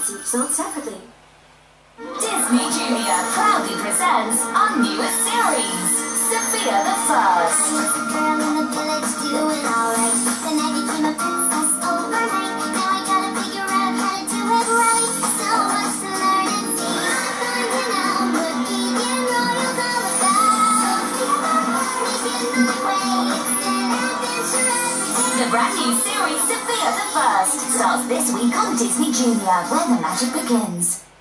tickets each sold separately. Disney Junior proudly presents our newest series, Sophia the First. I was a girl in the village doing alright. Then I became a princess overnight. Now I gotta figure out how to do it right. So much to learn and see. Finding out what being royal's all about. Making my way, it's an adventure every day. The brand new series, Sophia the First, starts this week on Disney Junior, where the magic begins.